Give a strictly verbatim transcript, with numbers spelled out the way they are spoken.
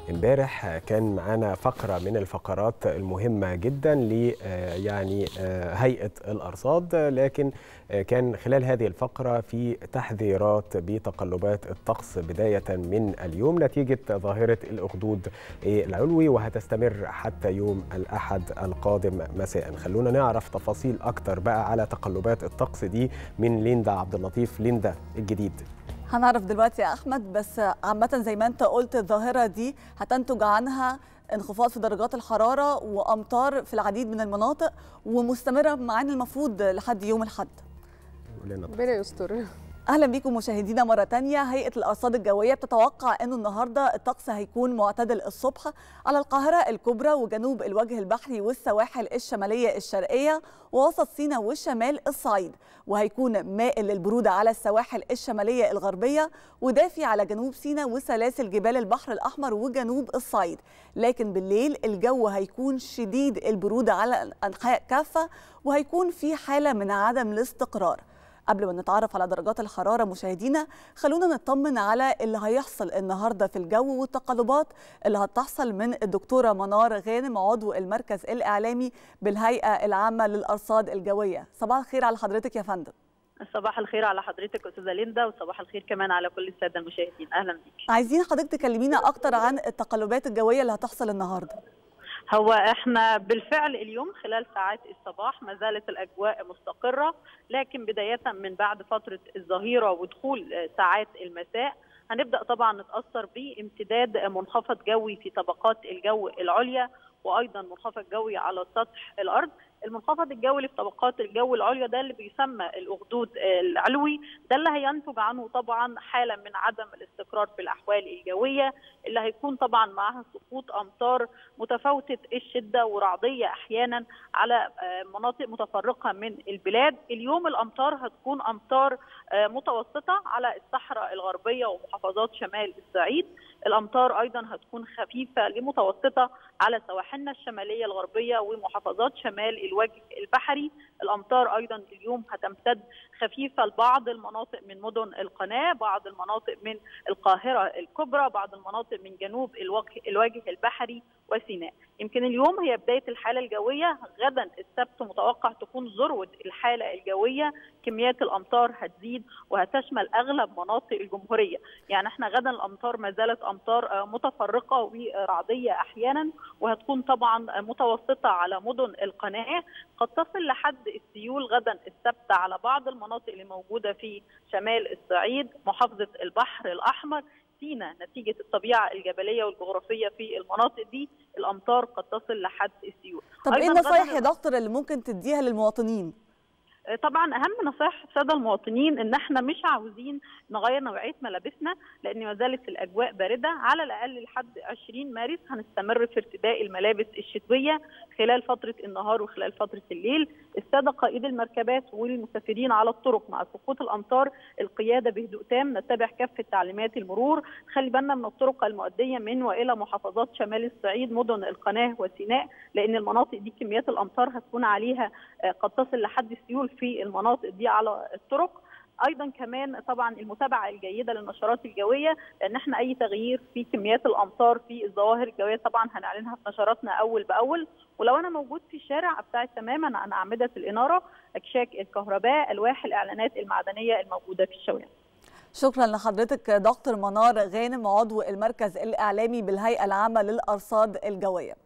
امبارح كان معانا فقرة من الفقرات المهمة جدا ل يعني هيئة الأرصاد، لكن كان خلال هذه الفقرة في تحذيرات بتقلبات الطقس بداية من اليوم نتيجة ظاهرة الأخدود العلوي، وهتستمر حتى يوم الأحد القادم مساء. خلونا نعرف تفاصيل أكتر بقى على تقلبات الطقس دي من ليندا عبد اللطيف. ليندا، الجديد؟ هنعرف دلوقتي يا أحمد، بس عامة زي ما أنت قلت الظاهرة دي هتنتج عنها انخفاض في درجات الحرارة وأمطار في العديد من المناطق، ومستمرة معانا المفروض لحد يوم الأحد. ربنا يستر. أهلا بكم مشاهدينا مرة تانية. هيئة الأرصاد الجوية بتتوقع أنه النهاردة الطقس هيكون معتدل الصبح على القاهرة الكبرى وجنوب الوجه البحري والسواحل الشمالية الشرقية ووسط سيناء والشمال الصعيد، وهيكون مائل للبرودة على السواحل الشمالية الغربية ودافي على جنوب سيناء وسلاسل جبال البحر الأحمر وجنوب الصعيد. لكن بالليل الجو هيكون شديد البرودة على الأنحاء كافة وهيكون في حالة من عدم الاستقرار. قبل ما نتعرف على درجات الحرارة مشاهدينا، خلونا نطمن على اللي هيحصل النهاردة في الجو والتقلبات اللي هتحصل من الدكتورة منار غانم عضو المركز الإعلامي بالهيئة العامة للأرصاد الجوية. صباح الخير على حضرتك يا فندم. صباح الخير على حضرتك أستاذة ليندا، وصباح الخير كمان على كل السادة المشاهدين. أهلا بيك. عايزين حضرتك تكلمينا أكتر عن التقلبات الجوية اللي هتحصل النهاردة. هو احنا بالفعل اليوم خلال ساعات الصباح ما زالت الاجواء مستقره، لكن بدايه من بعد فتره الظهيره ودخول ساعات المساء هنبدا طبعا نتاثر بامتداد منخفض جوي في طبقات الجو العليا، وايضا منخفض جوي على سطح الارض. المنخفض الجوي اللي في طبقات الجو العليا ده اللي بيسمى الاخدود العلوي، ده اللي هينتج عنه طبعا حاله من عدم الاستقرار في الاحوال الجويه، اللي هيكون طبعا معها سقوط امطار متفاوته الشده ورعديه احيانا على مناطق متفرقه من البلاد. اليوم الامطار هتكون امطار متوسطه على الصحراء الغربيه ومحافظات شمال الصعيد. الامطار ايضا هتكون خفيفه لمتوسطه على سواحلنا الشماليه الغربيه ومحافظات شمال الوجه البحري. الامطار ايضا اليوم هتمتد خفيفه لبعض المناطق من مدن القناه، بعض المناطق من القاهره الكبرى، بعض المناطق من جنوب الوجه البحري وسيناء. يمكن اليوم هي بدايه الحاله الجويه، غدا السبت متوقع تكون ذروه الحاله الجويه، كميات الامطار هتزيد وهتشمل اغلب مناطق الجمهوريه. يعني احنا غدا الامطار ما زالت امطار متفرقه ورعديه احيانا، وهتكون طبعا متوسطه على مدن القناه، قد تصل لحد السيول غدا السبت على بعض المناطق اللي موجوده في شمال الصعيد، محافظه البحر الاحمر، سيناء. نتيجه الطبيعه الجبليه والجغرافيه في المناطق دي الامطار قد تصل لحد السيول. طب ايه النصايح يا دكتور اللي ممكن تديها للمواطنين؟ طبعا اهم نصائح الساده المواطنين ان احنا مش عاوزين نغير نوعيه ملابسنا، لان ما زالت الاجواء بارده. على الاقل لحد عشرين مارس هنستمر في ارتداء الملابس الشتويه خلال فتره النهار وخلال فتره الليل. الساده قائدي المركبات والمسافرين على الطرق مع سقوط الامطار القياده بهدوء تام، نتبع كافه تعليمات المرور، خلي بالنا من الطرق المؤديه من والى محافظات شمال الصعيد، مدن القناه وسيناء، لان المناطق دي كميات الامطار هتكون عليها قد تصل لحد السيول في المناطق دي على الطرق. ايضا كمان طبعا المتابعه الجيده للنشرات الجويه، لان احنا اي تغيير في كميات الامطار في الظواهر الجويه طبعا هنعلنها في نشراتنا اول باول. ولو انا موجود في الشارع ابتعد تماما عن اعمده الاناره، اكشاك الكهرباء، الواح الاعلانات المعدنيه الموجوده في الشوارع. شكرا لحضرتك دكتور منار غانم عضو المركز الاعلامي بالهيئه العامه للارصاد الجويه.